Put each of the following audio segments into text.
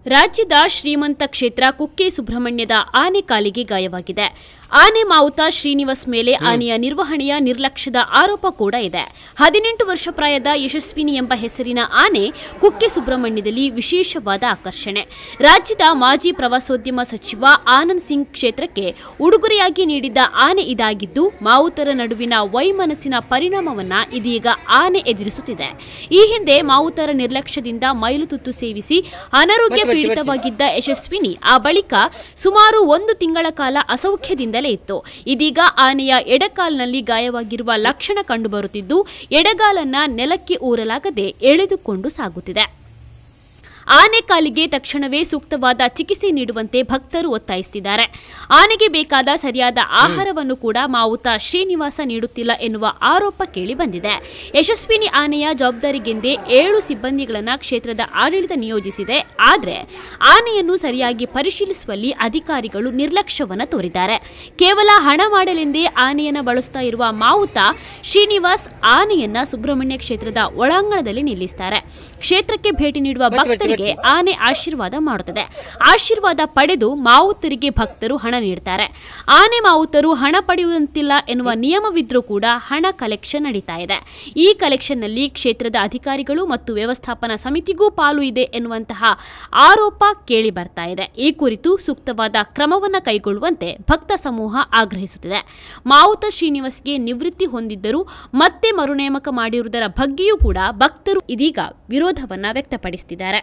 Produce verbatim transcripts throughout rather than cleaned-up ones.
ರಾಜ್ಯದ ಶ್ರೀಮಂತ ಕ್ಷೇತ್ರ ಕುಕ್ಕೆ ಸುಬ್ರಹ್ಮಣ್ಯದ ಆನೆ ಕಾಲಿಗೆ ಗಾಯವಾಗಿದೆ. ಆನೆ ಮಾವುತ ಶ್ರೀನಿವಾಸ್ ಮೇಲೆ ಆನೆಯ ನಿರ್ವಹಣೆಯ ನಿರ್ಲಕ್ಷ್ಯದ ಆರೋಪ ಕೂಡ ಇದೆ. ಹದಿನೆಂಟು ವರ್ಷ ಪ್ರಾಯದ ಯಶಸ್ವಿನಿ ಎಂಬ ಹೆಸರಿನ ಆನೆ ಕುಕ್ಕೆ ಸುಬ್ರಹ್ಮಣ್ಯದಲ್ಲಿ ವಿಶೇಷವಾದ ಆಕರ್ಷಣೆ. ರಾಜ್ಯದ ಮಾಜಿ ಪ್ರವಾಸೋದ್ಯಮ ಸಚಿವ ಆನಂದ್ ಸಿಂಗ್ ಕ್ಷೇತ್ರಕ್ಕೆ ಉಡುಗೊರೆಯಾಗಿ ನೀಡಿದ್ದ ಆನೆ ಇದಾಗಿದ್ದು, ಮಾವುತರ ನಡುವಿನ ವೈಮನಸ್ಸಿನ ಪರಿಣಾಮವನ್ನ ಇದೀಗ ಆನೆ ಎದುರಿಸುತ್ತಿದೆ. ಈ ಹಿಂದೆ ಮಾವುತರ ನಿರ್ಲಕ್ಷ್ಯದಿಂದ ಮೈಲುತುತ್ತು ಸೇವಿಸಿ ಅನಾರೋಗ್ಯ ಪೀಡಿತವಾಗಿದ್ದ ಯಶಸ್ವಿನಿ ಆ ಬಳಿಕ ಸುಮಾರು ಒಂದು ತಿಂಗಳ ಕಾಲ ಅಸೌಖ್ಯದಿಂದಲೇ ಇತ್ತು. ಇದೀಗ ಆನೆಯ ಎಡಕಾಲ್ನಲ್ಲಿ ಗಾಯವಾಗಿರುವ ಲಕ್ಷಣ ಕಂಡುಬರುತ್ತಿದ್ದು, ಎಡಗಾಲನ್ನ ನೆಲಕ್ಕೆ ಊರಲಾಗದೆ ಎಳೆದುಕೊಂಡು ಸಾಗುತ್ತಿದೆ. ಆನೆ ಕಾಲಿಗೆ ತಕ್ಷಣವೇ ಸೂಕ್ತವಾದ ಚಿಕಿತ್ಸೆ ನೀಡುವಂತೆ ಭಕ್ತರು ಒತ್ತಾಯಿಸುತ್ತಿದ್ದಾರೆ. ಆನೆಗೆ ಬೇಕಾದ ಸರಿಯಾದ ಆಹಾರವನ್ನು ಕೂಡ ಮಾವುತ ಶ್ರೀನಿವಾಸ ನೀಡುತ್ತಿಲ್ಲ ಎನ್ನುವ ಆರೋಪ ಕೇಳಿಬಂದಿದೆ. ಯಶಸ್ವಿನಿ ಆನೆಯ ಜವಾಬ್ದಾರಿಗೆಂದೇ ಏಳು ಸಿಬ್ಬಂದಿಗಳನ್ನು ಕ್ಷೇತ್ರದ ಆಡಳಿತ ನಿಯೋಜಿಸಿದೆ. ಆದರೆ ಆನೆಯನ್ನು ಸರಿಯಾಗಿ ಪರಿಶೀಲಿಸುವಲ್ಲಿ ಅಧಿಕಾರಿಗಳು ನಿರ್ಲಕ್ಷ್ಯವನ್ನು ತೋರಿದ್ದಾರೆ. ಕೇವಲ ಹಣ ಮಾಡಲೆಂದೇ ಆನೆಯನ್ನು ಬಳಸುತ್ತಾ ಇರುವ ಮಾವುತ ಶ್ರೀನಿವಾಸ್ ಆನೆಯನ್ನ ಸುಬ್ರಹ್ಮಣ್ಯ ಕ್ಷೇತ್ರದ ಒಳಾಂಗಣದಲ್ಲಿ ನಿಲ್ಲಿಸುತ್ತಾರೆ. ಕ್ಷೇತ್ರಕ್ಕೆ ಭೇಟಿ ನೀಡುವ ಭಕ್ತರಿಗೆ ಆನೆ ಆಶೀರ್ವಾದ ಮಾಡುತ್ತದೆ. ಆಶೀರ್ವಾದ ಪಡೆದು ಮಾವುತರಿಗೆ ಭಕ್ತರು ಹಣ ನೀಡುತ್ತಾರೆ. ಆನೆ ಮಾವುತರು ಹಣ ಪಡೆಯುವಂತಿಲ್ಲ ಎನ್ನುವ ನಿಯಮವಿದ್ರೂ ಕೂಡ ಹಣ ಕಲೆಕ್ಷನ್ ನಡೀತಾ ಇದೆ. ಈ ಕಲೆಕ್ಷನ್ನಲ್ಲಿ ಕ್ಷೇತ್ರದ ಅಧಿಕಾರಿಗಳು ಮತ್ತು ವ್ಯವಸ್ಥಾಪನಾ ಸಮಿತಿಗೂ ಪಾಲು ಇದೆ ಎನ್ನುವಂತಹ ಆರೋಪ ಕೇಳಿ ಬರ್ತಾ ಇದೆ. ಈ ಕುರಿತು ಸೂಕ್ತವಾದ ಕ್ರಮವನ್ನು ಕೈಗೊಳ್ಳುವಂತೆ ಭಕ್ತ ಸಮೂಹ ಆಗ್ರಹಿಸುತ್ತಿದೆ. ಮಾವುತ ಶ್ರೀನಿವಾಸ್ಗೆ ನಿವೃತ್ತಿ ಹೊಂದಿದ್ದರೂ ಮತ್ತೆ ಮರುನೇಮಕ ಮಾಡಿರುವುದರ ಬಗ್ಗೆಯೂ ಕೂಡ ಭಕ್ತರು ಇದೀಗ ವಿರೋಧವನ್ನ ವ್ಯಕ್ತಪಡಿಸುತ್ತಿದ್ದಾರೆ.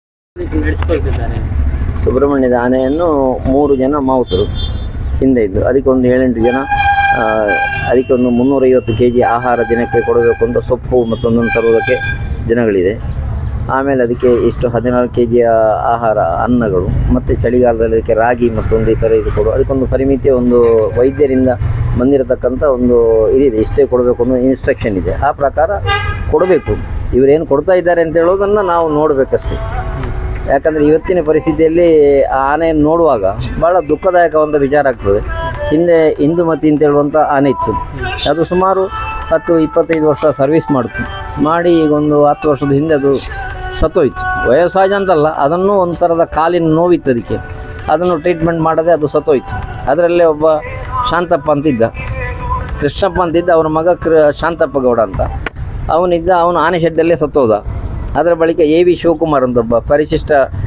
ಸುಬ್ರಹ್ಮಣ್ಯದ ಆನೆಯನ್ನು ಮೂರು ಜನ ಮಾವುತರು ಹಿಂದೆ ಇದ್ದು, ಅದಕ್ಕೆ ಒಂದು ಏಳೆಂಟು ಜನ ಅದಕ್ಕೆ ಒಂದು ಮುನ್ನೂರೈವತ್ತು ಕೆ ಜಿ ಆಹಾರ ದಿನಕ್ಕೆ ಕೊಡಬೇಕು ಅಂತ ಸೊಪ್ಪು ಮತ್ತೊಂದನ್ನು ತರುವುದಕ್ಕೆ ಜನಗಳಿದೆ. ಆಮೇಲೆ ಅದಕ್ಕೆ ಇಷ್ಟು ಹದಿನಾಲ್ಕು ಕೆ ಜಿಯ ಆಹಾರ ಅನ್ನಗಳು ಮತ್ತು ಚಳಿಗಾಲದಲ್ಲಿ ಅದಕ್ಕೆ ರಾಗಿ ಮತ್ತೊಂದು ಈ ಥರ ಇದು ಕೊಡು, ಅದಕ್ಕೊಂದು ಪರಿಮಿತಿಯ ಒಂದು ವೈದ್ಯರಿಂದ ಬಂದಿರತಕ್ಕಂಥ ಒಂದು ಇದಿದೆ, ಇಷ್ಟೇ ಕೊಡಬೇಕು ಅನ್ನೋ ಇನ್ಸ್ಟ್ರಕ್ಷನ್ ಇದೆ. ಆ ಪ್ರಕಾರ ಕೊಡಬೇಕು. ಇವರೇನು ಕೊಡ್ತಾ ಇದ್ದಾರೆ ಅಂತ ಹೇಳೋದನ್ನು ನಾವು ನೋಡಬೇಕಷ್ಟೇ. ಯಾಕಂದರೆ ಇವತ್ತಿನ ಪರಿಸ್ಥಿತಿಯಲ್ಲಿ ಆ ಆನೆಯನ್ನು ನೋಡುವಾಗ ಭಾಳ ದುಃಖದಾಯಕವಾದ ವಿಚಾರ ಆಗ್ತದೆ. ಹಿಂದೆ ಇಂದುಮತಿ ಅಂತ ಹೇಳುವಂಥ ಆನೆ ಇತ್ತು. ಅದು ಸುಮಾರು ಹತ್ತು ಇಪ್ಪತ್ತೈದು ವರ್ಷ ಸರ್ವಿಸ್ ಮಾಡ್ತು. ಮಾಡಿ ಈಗ ಒಂದು ಹತ್ತು ವರ್ಷದ ಹಿಂದೆ ಅದು ಸತ್ತೋಯ್ತು. ವಯೋಸಹಜ ಅಂತಲ್ಲ, ಅದನ್ನು ಒಂದು ಥರದ ಕಾಲಿನ ನೋವಿತ್ತು ಅದಕ್ಕೆ. ಅದನ್ನು ಟ್ರೀಟ್ಮೆಂಟ್ ಮಾಡದೆ ಅದು ಸತ್ತೋಯ್ತು. ಅದರಲ್ಲೇ ಒಬ್ಬ ಶಾಂತಪ್ಪ ಅಂತಿದ್ದ, ಕೃಷ್ಣಪ್ಪ ಅಂತಿದ್ದ, ಅವರ ಮಗ ಕೃ ಶಾಂತಪ್ಪ ಗೌಡ ಅಂತ ಅವನಿದ್ದ. ಅವನು ಆನೆ ಶೆಡ್ಡಲ್ಲೇ ಸತ್ತೋದ. ಅದರ ಬಳಿಕ ಎ ವಿ ಶಿವಕುಮಾರ್ ಅಂತ ಒಬ್ಬ ಪರಿಶಿಷ್ಟ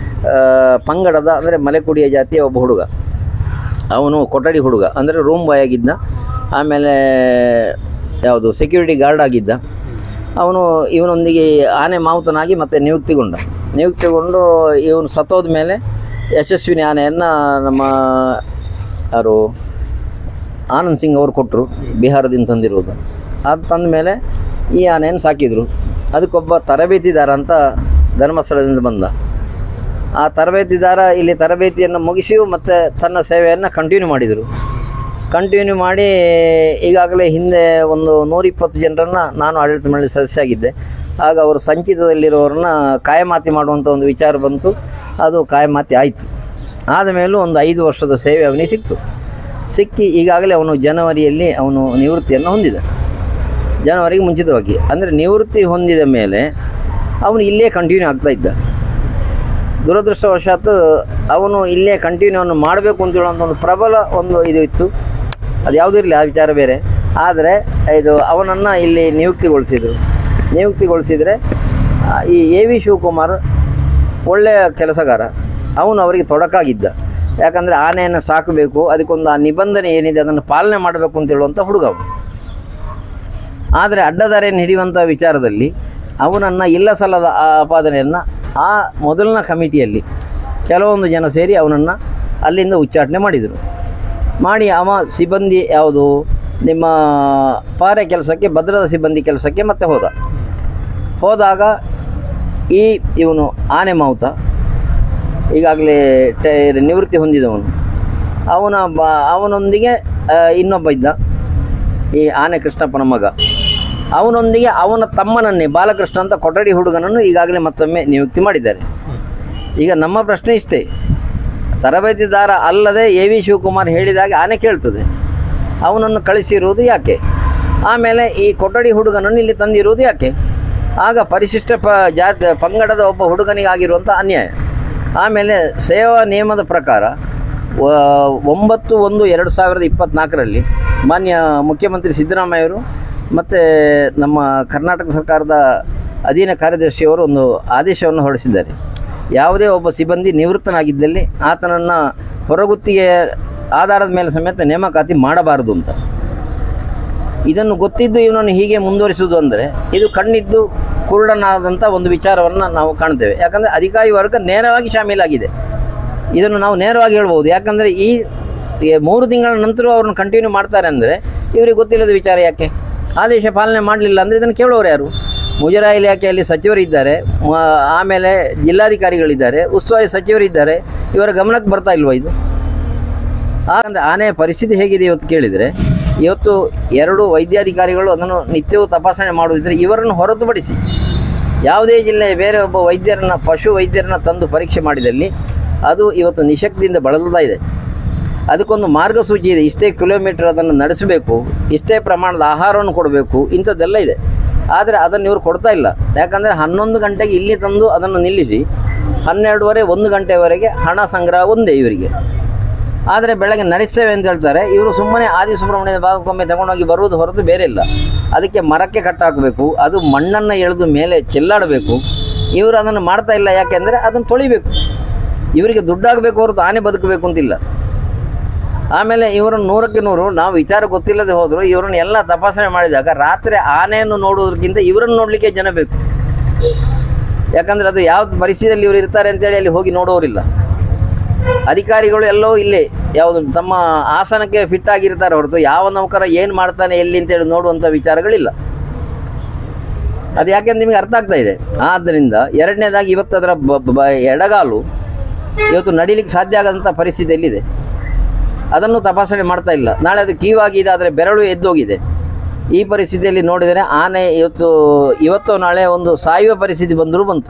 ಪಂಗಡದ ಅಂದರೆ ಮಲೆಕುಡಿಯ ಜಾತಿಯ ಒಬ್ಬ ಹುಡುಗ, ಅವನು ಕೊಠಡಿ ಹುಡುಗ ಅಂದರೆ ರೂಮ್ ಬಾಯ್ ಆಗಿದ್ದ. ಆಮೇಲೆ ಯಾವುದು ಸೆಕ್ಯೂರಿಟಿ ಗಾರ್ಡ್ ಆಗಿದ್ದ. ಅವನು ಇವನೊಂದಿಗೆ ಆನೆ ಮಾವುತನಾಗಿ ಮತ್ತೆ ನಿಯುಕ್ತಿಗೊಂಡ. ನಿಯುಕ್ತಿಗೊಂಡು ಇವನು ಸತ್ತೋದ ಮೇಲೆ ಯಶಸ್ವಿನಿ ಆನೆಯನ್ನು ನಮ್ಮ ಯಾರು ಆನಂದ್ ಸಿಂಗ್ ಅವರು ಕೊಟ್ಟರು, ಬಿಹಾರದಿಂದ ತಂದಿರುವುದು. ಅದು ತಂದ ಮೇಲೆ ಈ ಆನೆಯನ್ನು ಸಾಕಿದರು. ಅದಕ್ಕೊಬ್ಬ ತರಬೇತಿದಾರ ಅಂತ ಧರ್ಮಸ್ಥಳದಿಂದ ಬಂದ. ಆ ತರಬೇತಿದಾರ ಇಲ್ಲಿ ತರಬೇತಿಯನ್ನು ಮುಗಿಸಿಯೂ ಮತ್ತು ತನ್ನ ಸೇವೆಯನ್ನು ಕಂಟಿನ್ಯೂ ಮಾಡಿದರು. ಕಂಟಿನ್ಯೂ ಮಾಡಿ ಈಗಾಗಲೇ ಹಿಂದೆ ಒಂದು ನೂರಿಪ್ಪತ್ತು ಜನರನ್ನು ನಾನು ಆಡಳಿತ ಮಂಡಳಿ ಸದಸ್ಯ ಆಗಿದ್ದೆ. ಆಗ ಅವರು ಸಂಚಿತದಲ್ಲಿರೋರನ್ನ ಕಾಯಮಾತಿ ಮಾಡುವಂಥ ಒಂದು ವಿಚಾರ ಬಂತು. ಅದು ಕಾಯಮಾತಿ ಆಯಿತು. ಆದ ಮೇಲೂ ಒಂದು ಐದು ವರ್ಷದ ಸೇವೆ ಅವನಿಗೆ ಸಿಕ್ತು. ಸಿಕ್ಕಿ ಈಗಾಗಲೇ ಅವನು ಜನವರಿಯಲ್ಲಿ ಅವನು ನಿವೃತ್ತಿಯನ್ನು ಹೊಂದಿದ. ಜನವರಿಗೆ ಮುಂಚಿತವಾಗಿ ಅಂದರೆ ನಿವೃತ್ತಿ ಹೊಂದಿದ ಮೇಲೆ ಅವನು ಇಲ್ಲೇ ಕಂಟಿನ್ಯೂ ಆಗ್ತಾ ಇದ್ದ. ದುರದೃಷ್ಟವಶಾತ್ ಅವನು ಇಲ್ಲೇ ಕಂಟಿನ್ಯೂವನ್ನು ಮಾಡಬೇಕು ಅಂತ ಹೇಳುವಂಥ ಒಂದು ಪ್ರಬಲ ಒಂದು ಇದು ಇತ್ತು. ಅದು ಯಾವುದೂ ಇರಲಿ, ಆ ವಿಚಾರ ಬೇರೆ. ಆದರೆ ಇದು ಅವನನ್ನು ಇಲ್ಲಿ ನಿಯುಕ್ತಿಗೊಳಿಸಿದರು. ನಿಯುಕ್ತಿಗೊಳಿಸಿದರೆ ಈ ಎ ವಿ ಶಿವಕುಮಾರ್ ಒಳ್ಳೆಯ ಕೆಲಸಗಾರ, ಅವನು ಅವರಿಗೆ ತೊಡಕಾಗಿದ್ದ. ಯಾಕಂದರೆ ಆನೆಯನ್ನು ಸಾಕಬೇಕು, ಅದಕ್ಕೊಂದು ಆ ನಿಬಂಧನೆ ಏನಿದೆ ಅದನ್ನು ಪಾಲನೆ ಮಾಡಬೇಕು ಅಂತ ಹೇಳುವಂಥ ಹುಡುಗ ಅವನು. ಆದರೆ ಅಡ್ಡದಾರಿಯನ್ನು ಹಿಡಿಯುವಂಥ ವಿಚಾರದಲ್ಲಿ ಅವನನ್ನು ಇಲ್ಲ ಸಲ್ಲದ ಆಪಾದನೆಯನ್ನು ಆ ಮೊದಲಿನ ಕಮಿಟಿಯಲ್ಲಿ ಕೆಲವೊಂದು ಜನ ಸೇರಿ ಅವನನ್ನು ಅಲ್ಲಿಂದ ಉಚ್ಚಾಟನೆ ಮಾಡಿದರು. ಮಾಡಿ ಅವ ಸಿಬ್ಬಂದಿ ಯಾವುದು ನಿಮ್ಮ ಪಾರೆ ಕೆಲಸಕ್ಕೆ, ಭದ್ರದ ಸಿಬ್ಬಂದಿ ಕೆಲಸಕ್ಕೆ ಮತ್ತೆ ಹೋದ. ಹೋದಾಗ ಈ ಇವನು ಆನೆ ಮಾವುತ ಈಗಾಗಲೇ ಟೆ ನಿವೃತ್ತಿ ಹೊಂದಿದವನು, ಅವನ ಬ ಅವನೊಂದಿಗೆ ಇನ್ನೊಬ್ಬ ಇದ್ದ, ಈ ಆನೆ ಕೃಷ್ಣಪ್ಪನ ಮಗ. ಅವನೊಂದಿಗೆ ಅವನ ತಮ್ಮನನ್ನೇ ಬಾಲಕೃಷ್ಣ ಅಂತ ಕೊಠಡಿ ಹುಡುಗನನ್ನು ಈಗಾಗಲೇ ಮತ್ತೊಮ್ಮೆ ನಿಯುಕ್ತಿ ಮಾಡಿದ್ದಾರೆ. ಈಗ ನಮ್ಮ ಪ್ರಶ್ನೆ ಇಷ್ಟೇ, ತರಬೇತಿದಾರ ಅಲ್ಲದೆ ಎ ವಿ ಶಿವಕುಮಾರ್ ಹೇಳಿದಾಗ ಆನೆ ಕೇಳ್ತದೆ, ಅವನನ್ನು ಕಳಿಸಿರುವುದು ಯಾಕೆ? ಆಮೇಲೆ ಈ ಕೊಠಡಿ ಹುಡುಗನನ್ನು ಇಲ್ಲಿ ತಂದಿರುವುದು ಯಾಕೆ? ಆಗ ಪರಿಶಿಷ್ಟ ಪ ಜಾತಿ ಪಂಗಡದ ಒಬ್ಬ ಹುಡುಗನಿಗಾಗಿರುವಂಥ ಅನ್ಯಾಯ. ಆಮೇಲೆ ಸೇವಾ ನಿಯಮದ ಪ್ರಕಾರ ಒಂಬತ್ತು ಒಂದು ಎರಡು ಸಾವಿರದ ಇಪ್ಪತ್ತ್ನಾಲ್ಕರಲ್ಲಿ ಮಾನ್ಯ ಮುಖ್ಯಮಂತ್ರಿ ಸಿದ್ದರಾಮಯ್ಯವರು ಮತ್ತು ನಮ್ಮ ಕರ್ನಾಟಕ ಸರ್ಕಾರದ ಅಧೀನ ಕಾರ್ಯದರ್ಶಿಯವರು ಒಂದು ಆದೇಶವನ್ನು ಹೊರಡಿಸಿದ್ದಾರೆ. ಯಾವುದೇ ಒಬ್ಬ ಸಿಬ್ಬಂದಿ ನಿವೃತ್ತನಾಗಿದ್ದಲ್ಲಿ ಆತನನ್ನು ಹೊರಗುತ್ತಿಗೆ ಆಧಾರದ ಮೇಲೆ ಸಮೇತ ನೇಮಕಾತಿ ಮಾಡಬಾರದು ಅಂತ. ಇದನ್ನು ಗೊತ್ತಿದ್ದು ಇವನನ್ನು ಹೀಗೆ ಮುಂದುವರಿಸುವುದು ಅಂದರೆ ಇದು ಕಣ್ಣಿದ್ದು ಕುರುಡನಾದಂಥ ಒಂದು ವಿಚಾರವನ್ನು ನಾವು ಕಾಣ್ತೇವೆ. ಯಾಕಂದರೆ ಅಧಿಕಾರಿ ವರ್ಗ ನೇರವಾಗಿ ಶಾಮೀಲಾಗಿದೆ. ಇದನ್ನು ನಾವು ನೇರವಾಗಿ ಹೇಳ್ಬೋದು. ಯಾಕಂದರೆ ಈ ಮೂರು ತಿಂಗಳ ನಂತರ ಅವ್ರನ್ನ ಕಂಟಿನ್ಯೂ ಮಾಡ್ತಾರೆ ಅಂದರೆ ಇವರಿಗೆ ಗೊತ್ತಿಲ್ಲದ ವಿಚಾರ ಯಾಕೆ? ಆದೇಶ ಪಾಲನೆ ಮಾಡಲಿಲ್ಲ ಅಂದರೆ ಇದನ್ನು ಕೇಳೋರು ಯಾರು? ಮುಜರಾಯಿ ಇಲಾಖೆಯಲ್ಲಿ ಸಚಿವರಿದ್ದಾರೆ, ಆಮೇಲೆ ಜಿಲ್ಲಾಧಿಕಾರಿಗಳಿದ್ದಾರೆ, ಉಸ್ತುವಾರಿ ಸಚಿವರಿದ್ದಾರೆ. ಇವರ ಗಮನಕ್ಕೆ ಬರ್ತಾ ಇಲ್ವ ಇದು? ಹಾಗಂದರೆ ಆನೆಯ ಪರಿಸ್ಥಿತಿ ಹೇಗಿದೆ ಇವತ್ತು ಕೇಳಿದರೆ, ಇವತ್ತು ಎರಡು ವೈದ್ಯಾಧಿಕಾರಿಗಳು ಅದನ್ನು ನಿತ್ಯವೂ ತಪಾಸಣೆ ಮಾಡುವುದಿದ್ದರೆ ಇವರನ್ನು ಹೊರತುಪಡಿಸಿ ಯಾವುದೇ ಜಿಲ್ಲೆಯ ಬೇರೆ ಒಬ್ಬ ವೈದ್ಯರನ್ನು, ಪಶು ವೈದ್ಯರನ್ನು ತಂದು ಪರೀಕ್ಷೆ ಮಾಡಿದಲ್ಲಿ ಅದು ಇವತ್ತು ನಿಶಕ್ತಿಯಿಂದ ಬಳಲುತ್ತಾ ಇದೆ. ಅದಕ್ಕೊಂದು ಮಾರ್ಗಸೂಚಿ ಇದೆ. ಇಷ್ಟೇ ಕಿಲೋಮೀಟರ್ ಅದನ್ನು ನಡೆಸಬೇಕು, ಇಷ್ಟೇ ಪ್ರಮಾಣದ ಆಹಾರವನ್ನು ಕೊಡಬೇಕು, ಇಂಥದ್ದೆಲ್ಲ ಇದೆ. ಆದರೆ ಅದನ್ನು ಇವರು ಕೊಡ್ತಾ ಇಲ್ಲ. ಯಾಕಂದರೆ ಹನ್ನೊಂದು ಗಂಟೆಗೆ ಇಲ್ಲಿ ತಂದು ಅದನ್ನು ನಿಲ್ಲಿಸಿ ಹನ್ನೆರಡುವರೆ ಒಂದು ಗಂಟೆವರೆಗೆ ಹಣ ಸಂಗ್ರಹ ಒಂದೇ ಇವರಿಗೆ. ಆದರೆ ಬೆಳಗ್ಗೆ ನಡೆಸ್ತೇವೆ ಅಂತ ಹೇಳ್ತಾರೆ. ಇವರು ಸುಮ್ಮನೆ ಆದಿ ಸುಬ್ರಹ್ಮಣ್ಯದ ಭಾಗಕ್ಕೊಮ್ಮೆ ತಗೊಂಡೋಗಿ ಬರುವುದು ಹೊರತು ಬೇರೆ ಇಲ್ಲ. ಅದಕ್ಕೆ ಮರಕ್ಕೆ ಕಟ್ಟಾಕಬೇಕು, ಅದು ಮಣ್ಣನ್ನು ಎಳೆದು ಮೇಲೆ ಚೆಲ್ಲಾಡಬೇಕು. ಇವರು ಅದನ್ನು ಮಾಡ್ತಾ ಇಲ್ಲ. ಯಾಕೆಂದರೆ ಅದನ್ನು ತೊಳಿಬೇಕು. ಇವರಿಗೆ ದುಡ್ಡಾಗಬೇಕು ಹೊರತು ಆನೆ ಬದುಕಬೇಕು ಅಂತಿಲ್ಲ. ಆಮೇಲೆ ಇವರನ್ನು ನೂರಕ್ಕೆ ನೂರು ನಾವು ವಿಚಾರ ಗೊತ್ತಿಲ್ಲದೆ ಹೋದರೂ ಇವರನ್ನು ಎಲ್ಲ ತಪಾಸಣೆ ಮಾಡಿದಾಗ ರಾತ್ರಿ ಆನೆಯನ್ನು ನೋಡುವುದಕ್ಕಿಂತ ಇವರನ್ನು ನೋಡಲಿಕ್ಕೆ ಜನ ಬೇಕು. ಯಾಕಂದರೆ ಅದು ಯಾವ ಪರಿಸ್ಥಿತಿಯಲ್ಲಿ ಇವರು ಇರ್ತಾರೆ ಅಂತೇಳಿ ಅಲ್ಲಿ ಹೋಗಿ ನೋಡೋರಿಲ್ಲ. ಅಧಿಕಾರಿಗಳು ಎಲ್ಲೋ ಇಲ್ಲಿ ಯಾವುದು ತಮ್ಮ ಆಸನಕ್ಕೆ ಫಿಟ್ ಆಗಿರ್ತಾರೆ ಹೊರತು ಯಾವ ನೌಕರ ಏನು ಮಾಡ್ತಾನೆ ಎಲ್ಲಿ ಅಂತೇಳಿ ನೋಡುವಂಥ ವಿಚಾರಗಳಿಲ್ಲ. ಅದು ಯಾಕೆಂದ್ರೆ ನಿಮಗೆ ಅರ್ಥ ಆಗ್ತಾ ಇದೆ. ಆದ್ದರಿಂದ ಎರಡನೇದಾಗಿ ಇವತ್ತು ಅದರ ಬ ಎಡಗಾಲು ಇವತ್ತು ನಡಿಲಿಕ್ಕೆ ಸಾಧ್ಯ ಆಗದಂಥ ಪರಿಸ್ಥಿತಿಯಲ್ಲಿದೆ. ಅದನ್ನು ತಪಾಸಣೆ ಮಾಡ್ತಾ ಇಲ್ಲ. ನಾಳೆ ಅದು ಕೀವಾಗಿದೆ, ಆದರೆ ಬೆರಳು ಎದ್ದೋಗಿದೆ. ಈ ಪರಿಸ್ಥಿತಿಯಲ್ಲಿ ನೋಡಿದರೆ ಆನೆ ಇವತ್ತು ಇವತ್ತು ನಾಳೆ ಒಂದು ಸಾಯುವ ಪರಿಸ್ಥಿತಿ ಬಂದರೂ ಬಂತು.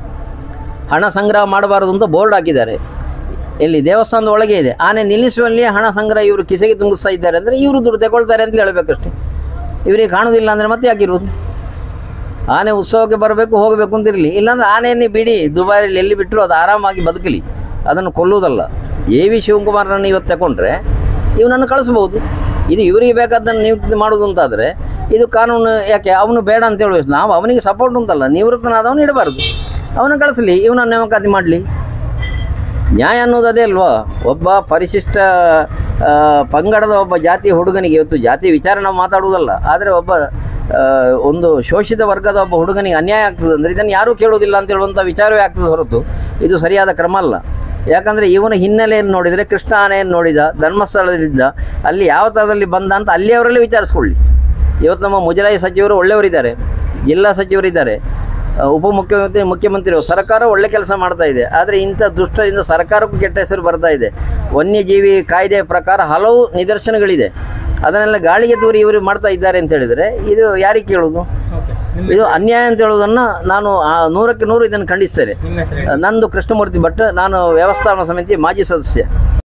ಹಣ ಸಂಗ್ರಹ ಮಾಡಬಾರದು ಅಂತ ಬೋರ್ಡ್ ಹಾಕಿದ್ದಾರೆ. ಇಲ್ಲಿ ದೇವಸ್ಥಾನದ ಒಳಗೆ ಇದೆ. ಆನೆ ನಿಲ್ಲಿಸುವಲ್ಲಿಯೇ ಹಣ ಸಂಗ್ರಹ ಇವರು ಕಿಸೆಗೆ ತುಂಬಿಸ್ತಾ ಇದ್ದಾರೆ ಅಂದರೆ ಇವರು ದುಡ್ಡು ತಗೊಳ್ತಾರೆ ಅಂತ ಹೇಳಬೇಕಷ್ಟೆ. ಇವರಿಗೆ ಕಾಣೋದಿಲ್ಲ ಅಂದರೆ ಮತ್ತೆ ಯಾಕಿರೋದು? ಆನೆ ಉತ್ಸವಕ್ಕೆ ಬರಬೇಕು, ಹೋಗಬೇಕು ಅಂತಿರಲಿ. ಇಲ್ಲಾಂದರೆ ಆನೆಯನ್ನೇ ಬಿಡಿ, ದುಬಾರಿಯಲ್ಲಿ ಎಲ್ಲಿ ಬಿಟ್ಟರು ಅದು ಆರಾಮಾಗಿ ಬದುಕಲಿ. ಅದನ್ನು ಕೊಲ್ಲುವುದಲ್ಲ. ಎ ವಿ ಶಿವಕುಮಾರನನ್ನು ಇವತ್ತು ತಗೊಂಡ್ರೆ ಇವನನ್ನು ಕಳಿಸ್ಬೋದು. ಇದು ಇವರಿಗೆ ಬೇಕಾದ್ದನ್ನು ನಿಯುಕ್ತಿ ಮಾಡೋದು ಅಂತಾದರೆ ಇದು ಕಾನೂನು ಯಾಕೆ? ಅವನು ಬೇಡ ಅಂತ ಹೇಳಬೇಕು. ನಾವು ಅವನಿಗೆ ಸಪೋರ್ಟ್ ಉಂಟಲ್ಲ, ನಿವೃತ್ತನಾದವನು ಇಡಬಾರ್ದು. ಅವನು ಕಳಿಸಲಿ, ಇವನನ್ನು ನೇಮಕಾತಿ ಮಾಡಲಿ. ನ್ಯಾಯ ಅನ್ನೋದು ಅದೇ ಅಲ್ವಾ? ಒಬ್ಬ ಪರಿಶಿಷ್ಟ ಪಂಗಡದ ಒಬ್ಬ ಜಾತಿಯ ಹುಡುಗನಿಗೆ, ಇವತ್ತು ಜಾತಿ ವಿಚಾರ ನಾವು ಮಾತಾಡುವುದಲ್ಲ, ಆದರೆ ಒಬ್ಬ ಒಂದು ಶೋಷಿತ ವರ್ಗದ ಒಬ್ಬ ಹುಡುಗನಿಗೆ ಅನ್ಯಾಯ ಆಗ್ತದೆ ಅಂದರೆ ಇದನ್ನು ಯಾರೂ ಕೇಳೋದಿಲ್ಲ ಅಂತ ಹೇಳುವಂಥ ವಿಚಾರವೇ ಆಗ್ತದೆ ಹೊರತು ಇದು ಸರಿಯಾದ ಕ್ರಮ ಅಲ್ಲ. ಯಾಕಂದರೆ ಇವನ ಹಿನ್ನೆಲೆಯನ್ನು ನೋಡಿದರೆ ಕೃಷ್ಣ ಆನೆಯನ್ನು ನೋಡಿದ, ಧರ್ಮಸ್ಥಳದಿದ್ದ, ಅಲ್ಲಿ ಯಾವ ಥರದಲ್ಲಿ ಬಂದ ಅಂತ ಅಲ್ಲಿಯವರಲ್ಲೇ ವಿಚಾರಿಸ್ಕೊಳ್ಳಿ. ಇವತ್ತು ನಮ್ಮ ಮುಜರಾಯಿ ಸಚಿವರು ಒಳ್ಳೆಯವರಿದ್ದಾರೆ, ಜಿಲ್ಲಾ ಸಚಿವರಿದ್ದಾರೆ, ಉಪಮುಖ್ಯಮಂತ್ರಿ, ಮುಖ್ಯಮಂತ್ರಿ, ಸರ್ಕಾರ ಒಳ್ಳೆ ಕೆಲಸ ಮಾಡ್ತಾ ಇದೆ. ಆದರೆ ಇಂಥ ದುಷ್ಟರಿಂದ ಸರ್ಕಾರಕ್ಕೂ ಕೆಟ್ಟ ಹೆಸರು ಬರ್ತಾ ಇದೆ. ವನ್ಯಜೀವಿ ಕಾಯ್ದೆಯ ಪ್ರಕಾರ ಹಲವು ನಿದರ್ಶನಗಳಿದೆ. ಅದನ್ನೆಲ್ಲ ಗಾಳಿಗೆ ತೂರಿ ಇವರು ಮಾಡ್ತಾ ಇದ್ದಾರೆ ಅಂತ ಹೇಳಿದರೆ ಇದು ಯಾರಿಗೆ ಕೇಳೋದು? ಇದು ಅನ್ಯಾಯ ಅಂತ ಹೇಳೋದನ್ನು ನಾನು ನೂರಕ್ಕೆ ನೂರು ಇದನ್ನು ಖಂಡಿಸ್ತೇನೆ. ನಂದು ಕೃಷ್ಣಮೂರ್ತಿ ಭಟ್, ನಾನು ವ್ಯವಸ್ಥಾಪನಾ ಸಮಿತಿ ಮಾಜಿ ಸದಸ್ಯ.